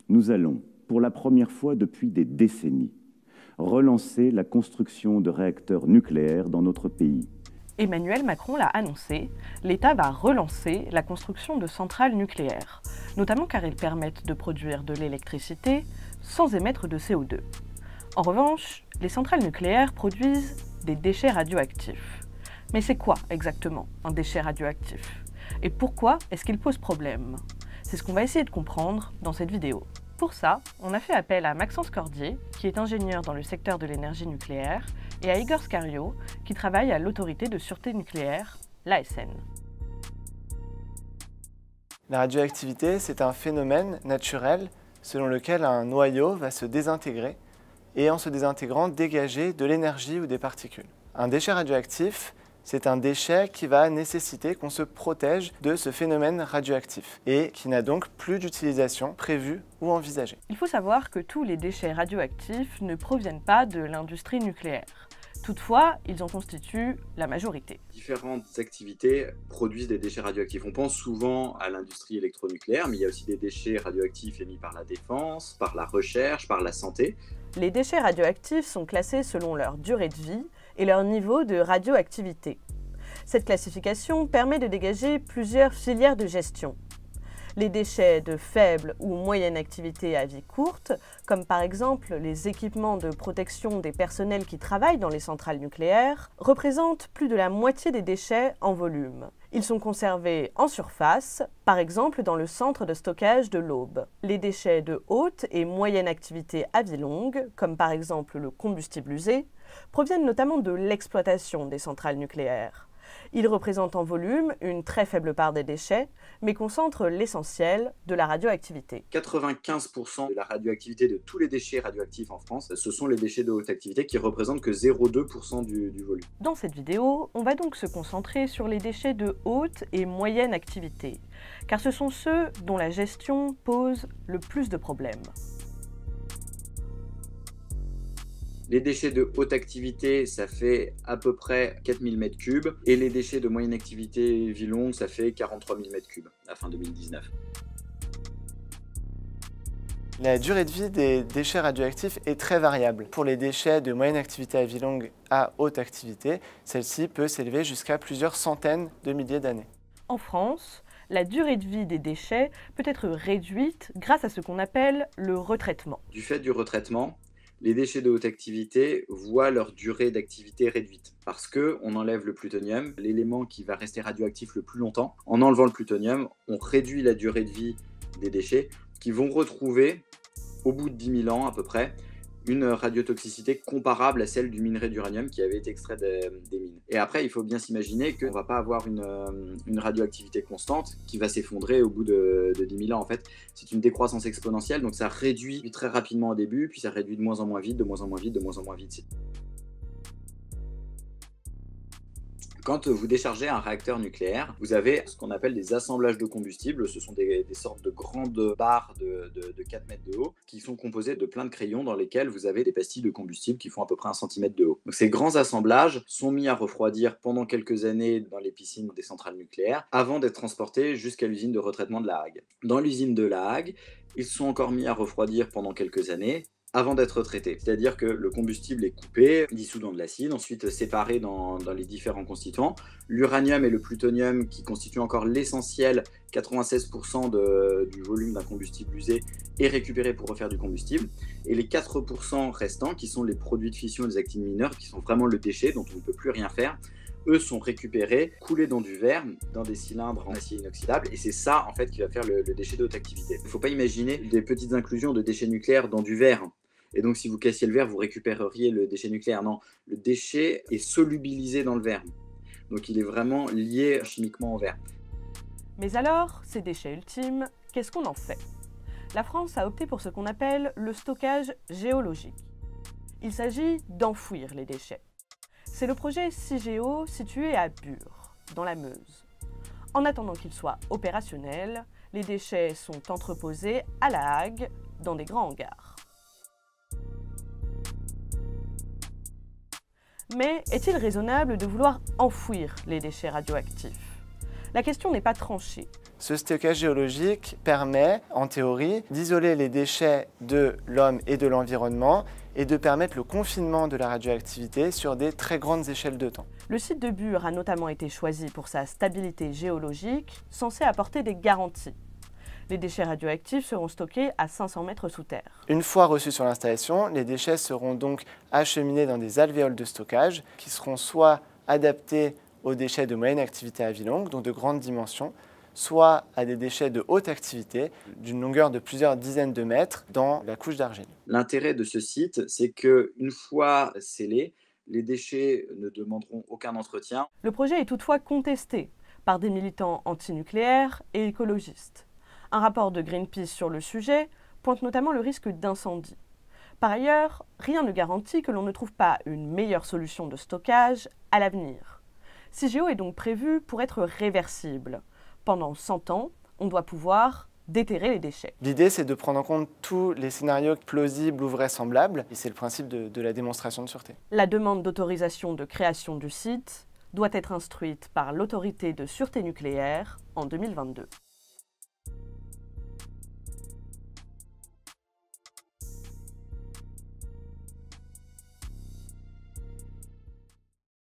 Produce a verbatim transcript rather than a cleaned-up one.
Nous allons, pour la première fois depuis des décennies, relancer la construction de réacteurs nucléaires dans notre pays. Emmanuel Macron l'a annoncé, l'État va relancer la construction de centrales nucléaires, notamment car elles permettent de produire de l'électricité sans émettre de C O deux. En revanche, les centrales nucléaires produisent des déchets radioactifs. Mais c'est quoi exactement un déchet radioactif? Et pourquoi est-ce qu'il pose problème? C'est ce qu'on va essayer de comprendre dans cette vidéo. Pour ça, on a fait appel à Maxence Cordier, qui est ingénieur dans le secteur de l'énergie nucléaire, et à Igor Scario, qui travaille à l'autorité de sûreté nucléaire, l'A S N. La radioactivité, c'est un phénomène naturel selon lequel un noyau va se désintégrer et en se désintégrant dégager de l'énergie ou des particules. Un déchet radioactif, c'est un déchet qui va nécessiter qu'on se protège de ce phénomène radioactif et qui n'a donc plus d'utilisation prévue ou envisagée. Il faut savoir que tous les déchets radioactifs ne proviennent pas de l'industrie nucléaire. Toutefois, ils en constituent la majorité. Différentes activités produisent des déchets radioactifs. On pense souvent à l'industrie électronucléaire, mais il y a aussi des déchets radioactifs émis par la défense, par la recherche, par la santé. Les déchets radioactifs sont classés selon leur durée de vie et leur niveau de radioactivité. Cette classification permet de dégager plusieurs filières de gestion. Les déchets de faible ou moyenne activité à vie courte, comme par exemple les équipements de protection des personnels qui travaillent dans les centrales nucléaires, représentent plus de la moitié des déchets en volume. Ils sont conservés en surface, par exemple dans le centre de stockage de l'Aube. Les déchets de haute et moyenne activité à vie longue, comme par exemple le combustible usé, proviennent notamment de l'exploitation des centrales nucléaires. Ils représentent en volume une très faible part des déchets, mais concentrent l'essentiel de la radioactivité. quatre-vingt-quinze pour cent de la radioactivité de tous les déchets radioactifs en France, ce sont les déchets de haute activité qui représentent que zéro virgule deux pour cent du, du volume. Dans cette vidéo, on va donc se concentrer sur les déchets de haute et moyenne activité, car ce sont ceux dont la gestion pose le plus de problèmes. Les déchets de haute activité, ça fait à peu près quatre mille mètres cubes, et les déchets de moyenne activité vie longue, ça fait quarante-trois mille mètres cubes à fin deux mille dix-neuf. La durée de vie des déchets radioactifs est très variable. Pour les déchets de moyenne activité à vie longue à haute activité, celle-ci peut s'élever jusqu'à plusieurs centaines de milliers d'années. En France, la durée de vie des déchets peut être réduite grâce à ce qu'on appelle le retraitement. Du fait du retraitement, les déchets de haute activité voient leur durée d'activité réduite parce qu'on enlève le plutonium, l'élément qui va rester radioactif le plus longtemps. En enlevant le plutonium, on réduit la durée de vie des déchets qui vont retrouver, au bout de dix mille ans à peu près, une radiotoxicité comparable à celle du minerai d'uranium qui avait été extrait des, des mines. Et après, il faut bien s'imaginer qu'on ne va pas avoir une, une radioactivité constante qui va s'effondrer au bout de, de dix mille ans. En fait, c'est une décroissance exponentielle, donc ça réduit très rapidement au début, puis ça réduit de moins en moins vite, de moins en moins vite, de moins en moins vite. Quand vous déchargez un réacteur nucléaire, vous avez ce qu'on appelle des assemblages de combustible. Ce sont des, des sortes de grandes barres de, de, de quatre mètres de haut qui sont composées de plein de crayons dans lesquels vous avez des pastilles de combustible qui font à peu près un centimètre de haut. Donc, ces grands assemblages sont mis à refroidir pendant quelques années dans les piscines des centrales nucléaires avant d'être transportés jusqu'à l'usine de retraitement de La Hague. Dans l'usine de La Hague, ils sont encore mis à refroidir pendant quelques années avant d'être traité. C'est-à-dire que le combustible est coupé, dissous dans de l'acide, ensuite séparé dans, dans les différents constituants. L'uranium et le plutonium, qui constituent encore l'essentiel, quatre-vingt-seize pour cent de, du volume d'un combustible usé, est récupéré pour refaire du combustible. Et les quatre pour cent restants, qui sont les produits de fission et les actines mineures, qui sont vraiment le déchet dont on ne peut plus rien faire, eux sont récupérés, coulés dans du verre, dans des cylindres en acier inoxydable, et c'est ça en fait qui va faire le, le déchet de haute activité. Il ne faut pas imaginer des petites inclusions de déchets nucléaires dans du verre, et donc si vous cassiez le verre, vous récupéreriez le déchet nucléaire. Non, le déchet est solubilisé dans le verre, donc il est vraiment lié chimiquement au verre. Mais alors, ces déchets ultimes, qu'est-ce qu'on en fait? La France a opté pour ce qu'on appelle le stockage géologique. Il s'agit d'enfouir les déchets. C'est le projet Cigéo situé à Bure, dans la Meuse. En attendant qu'il soit opérationnel, les déchets sont entreposés à La Hague, dans des grands hangars. Mais est-il raisonnable de vouloir enfouir les déchets radioactifs? La question n'est pas tranchée, Ce stockage géologique permet, en théorie, d'isoler les déchets de l'homme et de l'environnement et de permettre le confinement de la radioactivité sur des très grandes échelles de temps. Le site de Bure a notamment été choisi pour sa stabilité géologique, censée apporter des garanties. Les déchets radioactifs seront stockés à cinq cents mètres sous terre. Une fois reçus sur l'installation, les déchets seront donc acheminés dans des alvéoles de stockage qui seront soit adaptés aux déchets de moyenne activité à vie longue, donc de grandes dimensions, soit à des déchets de haute activité, d'une longueur de plusieurs dizaines de mètres dans la couche d'argile. L'intérêt de ce site, c'est qu'une fois scellés, les déchets ne demanderont aucun entretien. Le projet est toutefois contesté par des militants antinucléaires et écologistes. Un rapport de Greenpeace sur le sujet pointe notamment le risque d'incendie. Par ailleurs, rien ne garantit que l'on ne trouve pas une meilleure solution de stockage à l'avenir. Cigéo est donc prévu pour être réversible. Pendant cent ans, on doit pouvoir déterrer les déchets. L'idée, c'est de prendre en compte tous les scénarios plausibles ou vraisemblables, et c'est le principe de, de la démonstration de sûreté. La demande d'autorisation de création du site doit être instruite par l'autorité de sûreté nucléaire en deux mille vingt-deux.